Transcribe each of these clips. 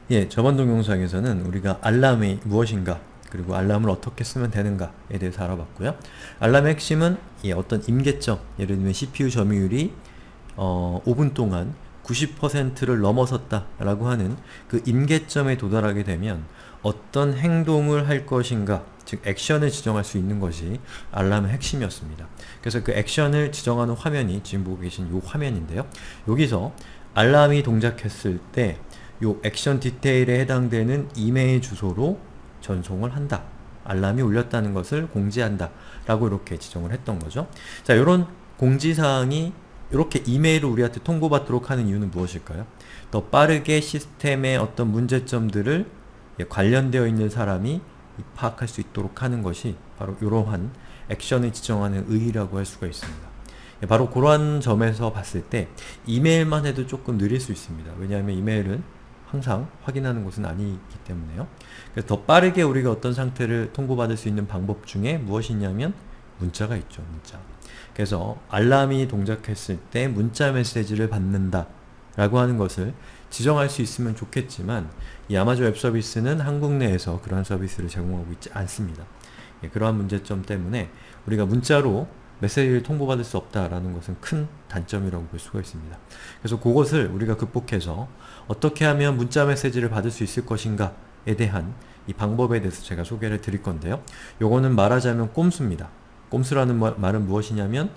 예, 저번 동영상에서는 우리가 알람이 무엇인가, 그리고 알람을 어떻게 쓰면 되는가에 대해서 알아봤고요. 알람의 핵심은 어떤 임계점, 예를 들면 CPU 점유율이 5분 동안 90%를 넘어섰다 라고 하는 그 임계점에 도달하게 되면 어떤 행동을 할 것인가, 즉 액션을 지정할 수 있는 것이 알람의 핵심이었습니다. 그래서 그 액션을 지정하는 화면이 지금 보고 계신 이 화면인데요. 여기서 알람이 동작했을 때 요 액션 디테일에 해당되는 이메일 주소로 전송을 한다. 알람이 울렸다는 것을 공지한다. 라고 이렇게 지정을 했던 거죠. 자, 요런 공지사항이 이렇게 이메일을 우리한테 통보받도록 하는 이유는 무엇일까요? 더 빠르게 시스템의 어떤 문제점들을 관련되어 있는 사람이 파악할 수 있도록 하는 것이 바로 이러한 액션을 지정하는 의의라고 할 수가 있습니다. 바로 그러한 점에서 봤을 때 이메일만 해도 조금 느릴 수 있습니다. 왜냐하면 이메일은 항상 확인하는 것은 아니기 때문에요. 그래서 더 빠르게 우리가 어떤 상태를 통보받을 수 있는 방법 중에 무엇이 있냐면 문자가 있죠. 문자. 그래서 알람이 동작했을 때 문자 메시지를 받는다 라고 하는 것을 지정할 수 있으면 좋겠지만 이 아마존 웹 서비스는 한국 내에서 그러한 서비스를 제공하고 있지 않습니다. 그러한 문제점 때문에 우리가 문자로 메시지를 통보받을 수 없다라는 것은 큰 단점이라고 볼 수가 있습니다. 그래서 그것을 우리가 극복해서 어떻게 하면 문자 메시지를 받을 수 있을 것인가에 대한 이 방법에 대해서 제가 소개를 드릴 건데요. 요거는 말하자면 꼼수입니다. 꼼수라는 말은 무엇이냐면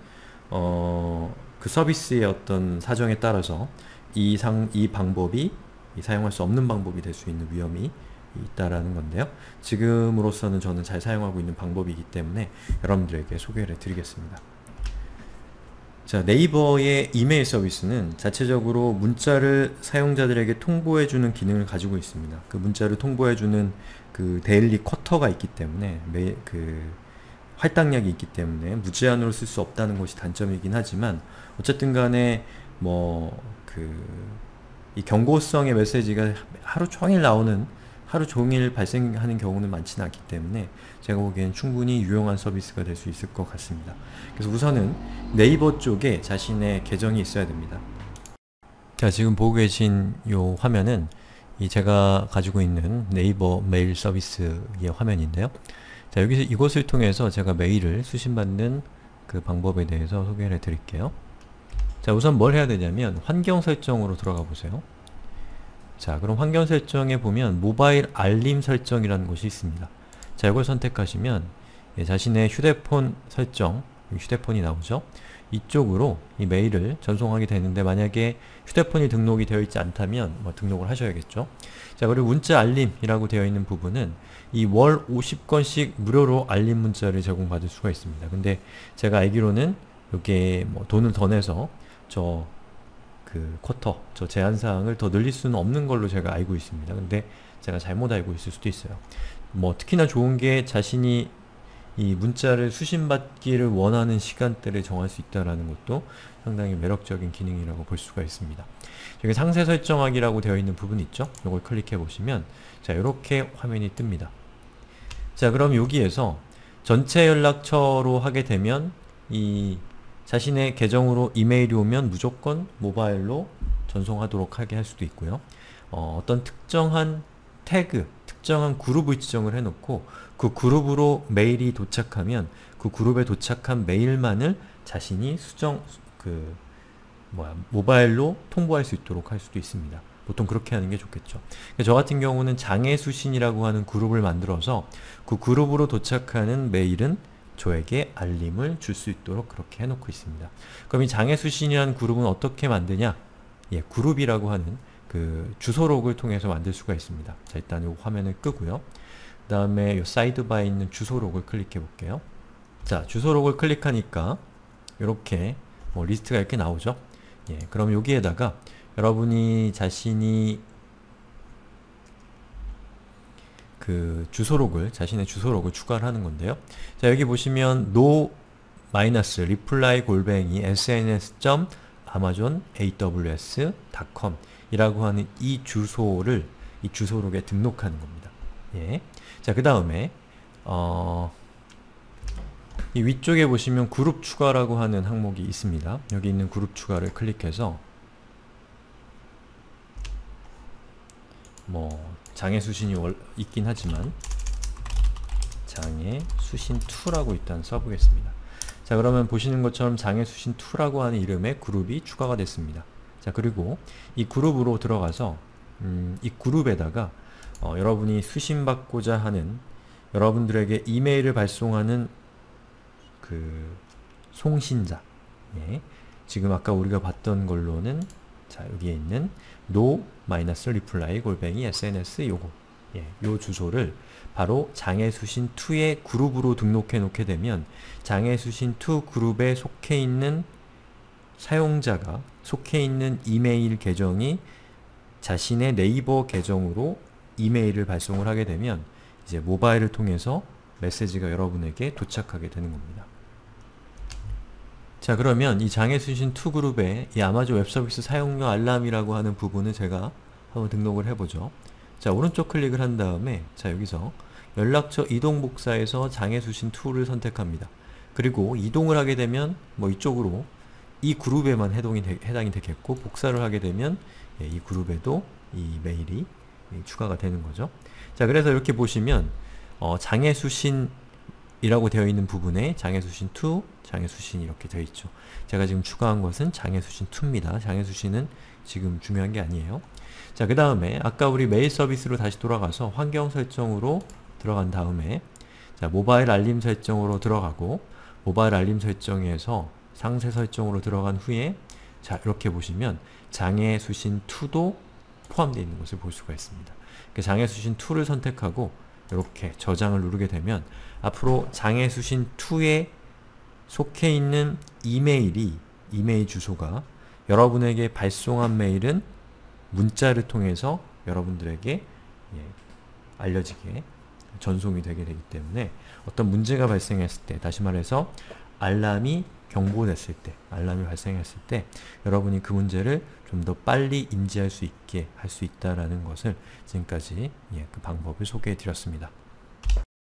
그 서비스의 어떤 사정에 따라서 이 방법이 사용할 수 없는 방법이 될 수 있는 위험이 있다라는 건데요. 지금으로서는 저는 잘 사용하고 있는 방법이기 때문에 여러분들에게 소개를 드리겠습니다. 자, 네이버의 이메일 서비스는 자체적으로 문자를 사용자들에게 통보해주는 기능을 가지고 있습니다. 그 문자를 통보해주는 그 데일리 쿼터가 있기 때문에 할당량이 있기 때문에 무제한으로 쓸 수 없다는 것이 단점이긴 하지만 어쨌든 간에 이 경고성의 메시지가 하루 종일 발생하는 경우는 많지는 않기 때문에 제가 보기엔 충분히 유용한 서비스가 될 수 있을 것 같습니다. 그래서 우선은 네이버 쪽에 자신의 계정이 있어야 됩니다. 자, 지금 보고 계신 이 화면은 제가 가지고 있는 네이버 메일 서비스의 화면인데요. 자, 여기서 이것을 통해서 제가 메일을 수신받는 그 방법에 대해서 소개를 해드릴게요. 자, 우선 뭘 해야 되냐면 환경 설정으로 들어가 보세요. 자, 그럼 환경 설정에 보면 모바일 알림 설정이라는 곳이 있습니다. 자, 이걸 선택하시면 자신의 휴대폰 설정, 휴대폰이 나오죠? 이쪽으로 이 메일을 전송하게 되는데 만약에 휴대폰이 등록이 되어 있지 않다면 등록을 하셔야겠죠? 자, 그리고 문자 알림이라고 되어 있는 부분은 이 월 50건씩 무료로 알림 문자를 제공받을 수가 있습니다. 근데 제가 알기로는 이게 돈을 더 내서 저 제한사항을 더 늘릴 수는 없는 걸로 제가 알고 있습니다. 근데 제가 잘못 알고 있을 수도 있어요. 특히나 좋은 게 자신이 이 문자를 수신받기를 원하는 시간대를 정할 수 있다는 것도 상당히 매력적인 기능이라고 볼 수가 있습니다. 여기 상세 설정하기라고 되어 있는 부분이 있죠? 이걸 클릭해 보시면 자, 이렇게 화면이 뜹니다. 자, 그럼 여기에서 전체 연락처로 하게 되면 자신의 계정으로 이메일이 오면 무조건 모바일로 전송하도록 하게 할 수도 있고요. 어떤 특정한 태그, 특정한 그룹을 지정을 해놓고 그 그룹으로 메일이 도착하면 그 그룹에 도착한 메일만을 자신이 모바일로 통보할 수 있도록 할 수도 있습니다. 보통 그렇게 하는 게 좋겠죠. 저 같은 경우는 장애수신이라고 하는 그룹을 만들어서 그 그룹으로 도착하는 메일은 저에게 알림을 줄 수 있도록 그렇게 해놓고 있습니다. 그럼 이 장애수신이라는 그룹은 어떻게 만드냐? 그룹이라고 하는 그 주소록을 통해서 만들 수가 있습니다. 자, 일단 이 화면을 끄고요. 그 다음에 이 사이드바에 있는 주소록을 클릭해 볼게요. 자, 주소록을 클릭하니까 이렇게 리스트가 이렇게 나오죠. 그럼 여기에다가 여러분이 자신이 자신의 주소록을 추가를 하는 건데요. 자, 여기 보시면 no-reply sns.amazonaws.com 이라고 하는 이 주소록에 등록하는 겁니다. 자, 그 다음에 이 위쪽에 보시면 그룹 추가라고 하는 항목이 있습니다. 여기 있는 그룹 추가를 클릭해서 뭐 장애 수신이 있긴 하지만 장애 수신 2라고 일단 써보겠습니다. 자, 그러면 보시는 것처럼 장애 수신 2라고 하는 이름의 그룹이 추가가 됐습니다. 자, 그리고 이 그룹으로 들어가서 이 그룹에다가 여러분이 수신받고자 하는 여러분들에게 이메일을 발송하는 그 송신자, 예. 지금 아까 우리가 봤던 걸로는 자, 여기에 있는 no-reply@sns 요거, 예, 요 주소를 바로 장애수신2의 그룹으로 등록해 놓게 되면 장애수신2 그룹에 속해 있는 사용자가 속해 있는 이메일 계정이 자신의 네이버 계정으로 이메일을 발송을 하게 되면 이제 모바일을 통해서 메시지가 여러분에게 도착하게 되는 겁니다. 자, 그러면 이 장애수신2 그룹의 이 아마존 웹서비스 사용료 알람이라고 하는 부분을 제가 한번 등록을 해보죠. 자, 오른쪽 클릭을 한 다음에 자, 여기서 연락처 이동 복사에서 장애수신2를 선택합니다. 그리고 이동을 하게 되면 뭐 이쪽으로 이 그룹에만 해당이 되겠고, 복사를 하게 되면 예, 이 그룹에도 이 메일이 추가가 되는 거죠. 자, 그래서 이렇게 보시면 장애수신이라고 되어 있는 부분에 장애수신2, 장애수신 이렇게 되어 있죠. 제가 지금 추가한 것은 장애수신2입니다. 장애수신은 지금 중요한 게 아니에요. 자, 그 다음에 아까 우리 메일 서비스로 다시 돌아가서 환경 설정으로 들어간 다음에 자, 모바일 알림 설정으로 들어가고, 모바일 알림 설정에서 상세 설정으로 들어간 후에 자, 이렇게 보시면 장애수신2도 포함되어 있는 것을 볼 수가 있습니다. 장애수신2를 선택하고 이렇게 저장을 누르게 되면 앞으로 장애수신2에 속해 있는 이메일 주소가 여러분에게 발송한 메일은 문자를 통해서 여러분들에게 알려지게 전송이 되게 되기 때문에 어떤 문제가 발생했을 때, 다시 말해서 알람이 경보됐을 때, 알람이 발생했을 때 여러분이 그 문제를 좀 더 빨리 인지할 수 있게 할 수 있다라는 것을 지금까지 그 방법을 소개해 드렸습니다.